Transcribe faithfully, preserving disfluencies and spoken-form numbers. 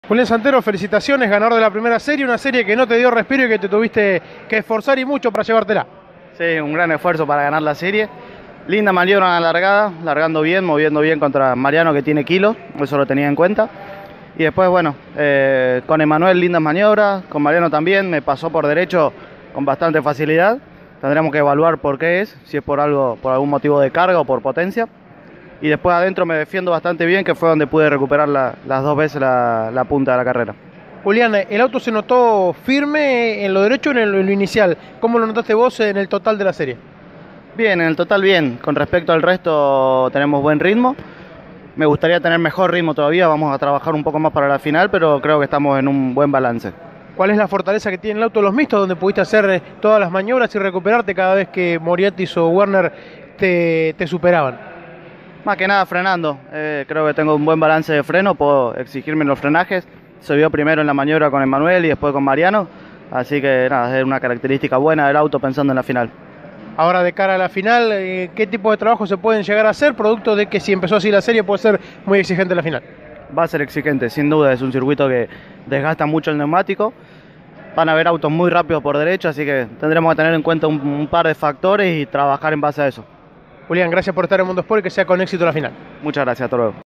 Julián Santero, felicitaciones, ganador de la primera serie, una serie que no te dio respiro y que te tuviste que esforzar y mucho para llevártela. Sí, un gran esfuerzo para ganar la serie. Linda maniobra en la largada, largando bien, moviendo bien contra Mariano que tiene kilos, eso lo tenía en cuenta. Y después, bueno, eh, con Emanuel lindas maniobras, con Mariano también, me pasó por derecho con bastante facilidad. Tendremos que evaluar por qué es, si es por algo, por algún motivo de carga o por potencia. Y después adentro me defiendo bastante bien, que fue donde pude recuperar la, las dos veces la, la punta de la carrera. Julián, el auto se notó firme en lo derecho o en, en lo inicial. ¿Cómo lo notaste vos en el total de la serie? Bien, en el total bien. Con respecto al resto tenemos buen ritmo. Me gustaría tener mejor ritmo todavía, vamos a trabajar un poco más para la final, pero creo que estamos en un buen balance. ¿Cuál es la fortaleza que tiene el auto de los mixtos, donde pudiste hacer todas las maniobras y recuperarte cada vez que Moriatis o Werner te, te superaban? Más que nada frenando, eh, creo que tengo un buen balance de freno, puedo exigirme los frenajes. Se vio primero en la maniobra con Emanuel y después con Mariano, así que nada, es una característica buena del auto pensando en la final. Ahora de cara a la final, ¿qué tipo de trabajo se pueden llegar a hacer? Producto de que si empezó así la serie puede ser muy exigente la final. Va a ser exigente, sin duda, es un circuito que desgasta mucho el neumático. Van a haber autos muy rápidos por derecha, así que tendremos que tener en cuenta un, un par de factores y trabajar en base a eso. Julián, gracias por estar en Mundo Sport y que sea con éxito la final. Muchas gracias, hasta luego.